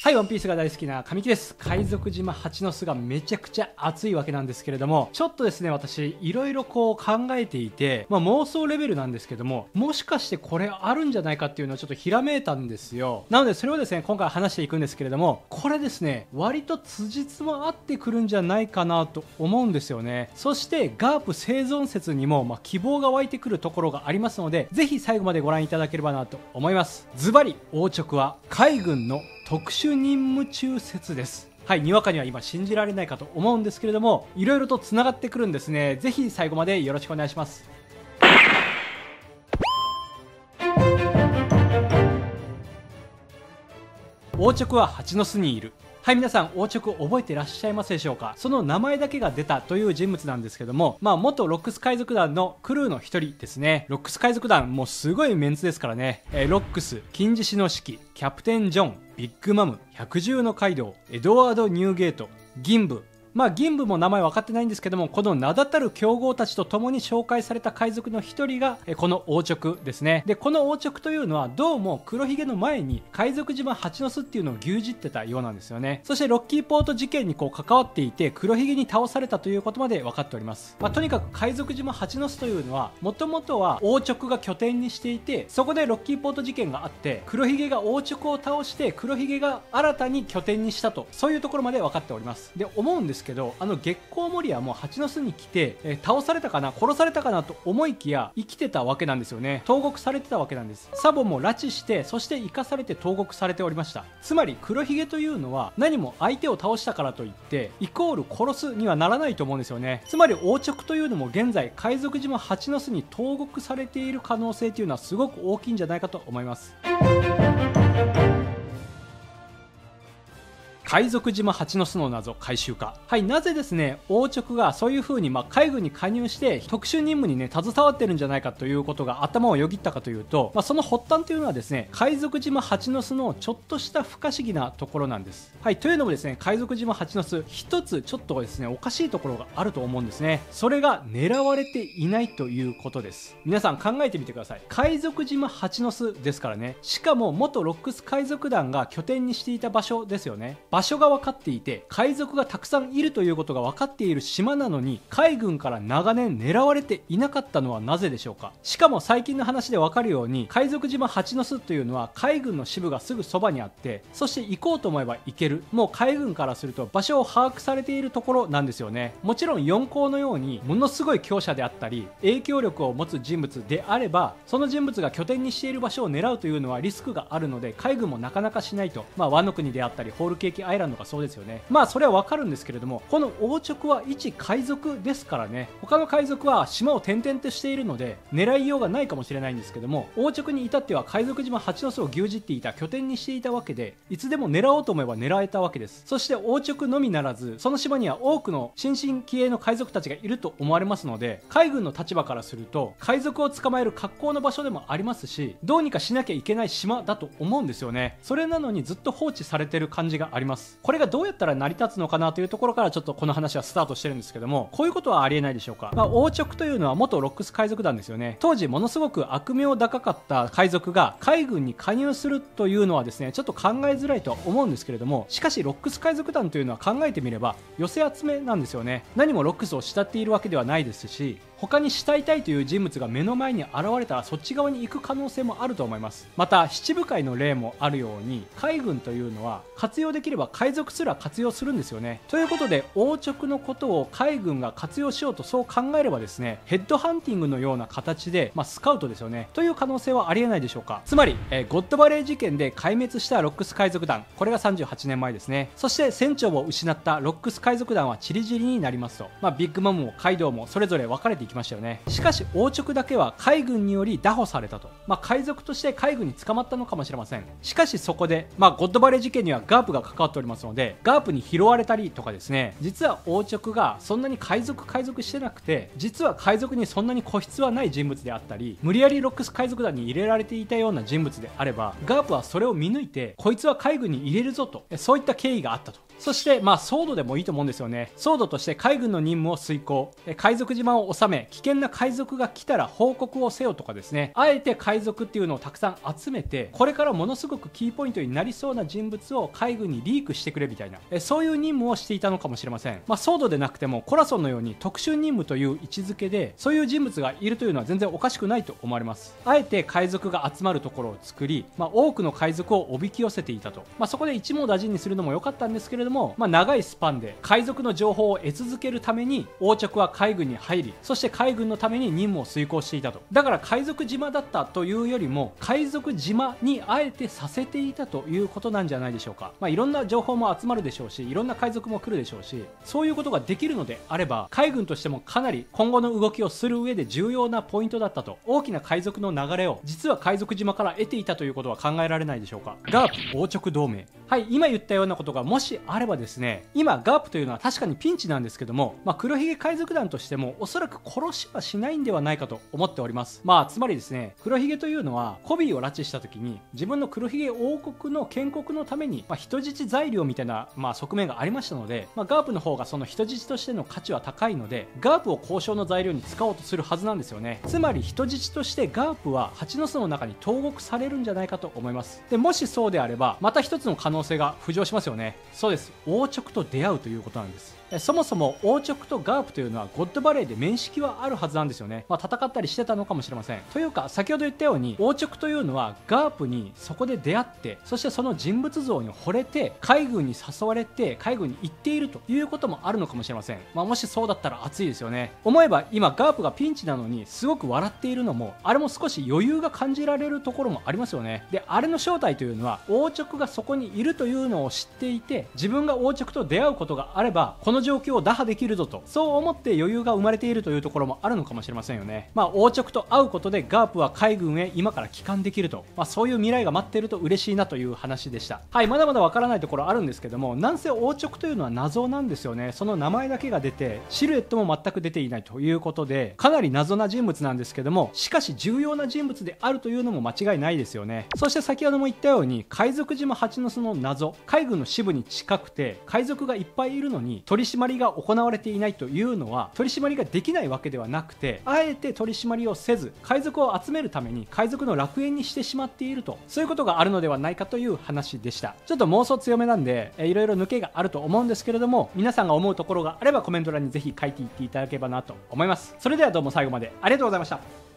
はい、ワンピースが大好きな神木です。海賊島蜂の巣がめちゃくちゃ熱いわけなんですけれども、ちょっとですね、私、いろいろこう考えていて、妄想レベルなんですけども、もしかしてこれあるんじゃないかっていうのをちょっとひらめいたんですよ。なので、それをですね、今回話していくんですけれども、これですね、割と辻褄合ってくるんじゃないかなと思うんですよね。そして、ガープ生存説にも、希望が湧いてくるところがありますので、ぜひ最後までご覧いただければなと思います。ズバリ、王直は海軍の特殊任務中説です。はい、にわかには今信じられないかと思うんですけれども、いろいろとつながってくるんですね。ぜひ最後までよろしくお願いします。王直は蜂の巣にいる。はい、皆さん、王直覚えてらっしゃいますでしょうか。その名前だけが出たという人物なんですけども、元ロックス海賊団のクルーの一人ですね。ロックス海賊団、もうすごいメンツですからね。ロックス、金獅子の指揮、キャプテンジョン、ビッグマム、百獣のカイドウ、エドワード・ニューゲート、銀部。銀部も名前分かってないんですけども、この名だたる強豪たちと共に紹介された海賊の一人が、この王直ですね。で、この王直というのは、どうも黒ひげの前に海賊島蜂の巣っていうのを牛耳ってたようなんですよね。そしてロッキーポート事件に関わっていて、黒ひげに倒されたということまで分かっております。とにかく海賊島蜂の巣というのは、もともとは王直が拠点にしていて、そこでロッキーポート事件があって、黒ひげが王直を倒して、黒ひげが新たに拠点にしたと、そういうところまで分かっております。で、思うんですけど、月光モリアも蜂の巣に来て、倒されたかな、殺されたかなと思いきや生きてたわけなんですよね。投獄されてたわけなんです。サボも拉致して、そして生かされて投獄されておりました。つまり黒ひげというのは何も相手を倒したからといってイコール殺すにはならないと思うんですよね。つまり王直というのも現在海賊島蜂の巣に投獄されている可能性というのはすごく大きいんじゃないかと思います。海賊島蜂の巣の謎回収か。はい、なぜですね、王直がそういう風に海軍に加入して特殊任務にね、携わってるんじゃないかということが頭をよぎったかというと、その発端というのはですね、海賊島蜂の巣のちょっとした不可思議なところなんです。はい、というのもですね、海賊島蜂の巣、一つちょっとですね、おかしいところがあると思うんですね。それが狙われていないということです。皆さん考えてみてください。海賊島蜂の巣ですからね。しかも元ロックス海賊団が拠点にしていた場所ですよね。場所が分かっていて海賊がたくさんいるということが分かっている島なのに、海軍から長年狙われていなかったのはなぜでしょうか。しかも最近の話で分かるように、海賊島蜂の巣というのは海軍の支部がすぐそばにあって、そして行こうと思えば行ける、もう海軍からすると場所を把握されているところなんですよね。もちろん四皇のようにものすごい強者であったり影響力を持つ人物であれば、その人物が拠点にしている場所を狙うというのはリスクがあるので、海軍もなかなかしないと。ワノ国であったりホールケーキアイランドがそうですよね。それはわかるんですけれども、この王直は一海賊ですからね。他の海賊は島を転々としているので狙いようがないかもしれないんですけども、王直に至っては海賊島蜂の巣を牛耳っていた、拠点にしていたわけで、いつでも狙おうと思えば狙えたわけです。そして王直のみならず、その島には多くの新進気鋭の海賊たちがいると思われますので、海軍の立場からすると海賊を捕まえる格好の場所でもありますし、どうにかしなきゃいけない島だと思うんですよね。それなのにずっと放置されてる感じがあります。これがどうやったら成り立つのかなというところからちょっとこの話はスタートしてるんですけども、こういうことはありえないでしょうか。王直というのは元ロックス海賊団ですよね。当時ものすごく悪名高かった海賊が海軍に加入するというのはですね、ちょっと考えづらいとは思うんですけれども、しかしロックス海賊団というのは考えてみれば寄せ集めなんですよね。何もロックスを慕っているわけではないですし、他に慕いたいという人物が目の前に現れたらそっち側に行く可能性もあると思います。また七部会の例もあるように、海軍というのは活用できれば海賊すら活用するんですよね。ということで王直のことを海軍が活用しようとそう考えればですね、ヘッドハンティングのような形で、スカウトですよね、という可能性はありえないでしょうか。つまり、ゴッドバレー事件で壊滅したロックス海賊団、これが38年前ですね。そして船長を失ったロックス海賊団はチリジリになりますと、ビッグマムもカイドウもそれぞれ分かれていきましたよね。しかし王直だけは海軍により拿捕されたと、海賊として海軍に捕まったのかもしれません。しかしそこで、ゴッドバレー事件にはガープが関わっておりますので、ガープに拾われたりとかですね、実は王直がそんなに海賊してなくて、実は海賊にそんなに固執はない人物であったり、無理やりロックス海賊団に入れられていたような人物であれば、ガープはそれを見抜いてこいつは海軍に入れるぞと、そういった経緯があったと。そしてソードでもいいと思うんですよね。ソードとして海軍の任務を遂行、海賊島を治めめ、危険な海賊が来たら報告をせよとかですね、あえて海賊っていうのをたくさん集めて、これからものすごくキーポイントになりそうな人物を海軍にリークしてくれみたいな、そういう任務をしていたのかもしれません。ソードでなくてもコラソンのように特殊任務という位置づけでそういう人物がいるというのは全然おかしくないと思われます。あえて海賊が集まるところを作り、多くの海賊をおびき寄せていたと。そこで一網打尽にするのも良かったんですけれども、長いスパンで海賊の情報を得続けるために王直は海軍に入り、そして海軍のために任務を遂行していたと。だから海賊島だったというよりも海賊島にあえてさせていたということなんじゃないでしょうか。いろんな情報も集まるでしょうし、いろんな海賊も来るでしょうし、そういうことができるのであれば海軍としてもかなり今後の動きをする上で重要なポイントだったと。大きな海賊の流れを実は海賊島から得ていたということは考えられないでしょうか。ガープ王直同盟、はい、今言ったようなことがもしあればですね、今ガープというのは確かにピンチなんですけども、黒ひげ海賊団としてもおそらく殺しはしないんではないかと思っております。つまりですね、黒ひげというのはコビーを拉致した時に自分の黒ひげ王国の建国のために、人質材料みたいな、側面がありましたので、ガープの方がその人質としての価値は高いので、ガープを交渉の材料に使おうとするはずなんですよね。つまり人質としてガープは蜂の巣の中に投獄されるんじゃないかと思います。でもしそうであればまた一つの可能性が浮上しますよね。そうです、王直と出会うということなんです。そもそも王直とガープというのはゴッドバレーで面識はあるはずなんですよね。戦ったりしてたのかもしれません。というか先ほど言ったように王直というのはガープにそこで出会って、そしてその人物像に惚れて海軍に誘われて海軍に行っているということもあるのかもしれません。もしそうだったら熱いですよね。思えば今ガープがピンチなのにすごく笑っているのも、あれも少し余裕が感じられるところもありますよね。であれの正体というのは王直がそこにいるというのを知っていて、自分が王直と出会うことがあればこの状況を打破できるぞと、そう思って余裕が生まれているというところもあるのかもしれませんよね。王直と会うことでガープは海軍へ今から帰還できると、そういう未来が待っていると嬉しいなという話でした。はい、まだまだわからないところあるんですけども、なんせ王直というのは謎なんですよね。その名前だけが出てシルエットも全く出ていないということで、かなり謎な人物なんですけども、しかし重要な人物であるというのも間違いないですよね。そして先ほども言ったように海賊島蜂の巣の謎、海軍の支部に近くて海賊がいっぱいいるのに取り締まりが行われていないというのは、取り締まりができないわけではなくて、あえて取り締まりをせず海賊を集めるために海賊の楽園にしてしまっていると、そういうことがあるのではないかという話でした。ちょっと妄想強めなんでいろいろ抜けがあると思うんですけれども、皆さんが思うところがあればコメント欄にぜひ書いていっていただければなと思います。それではどうも最後までありがとうございました。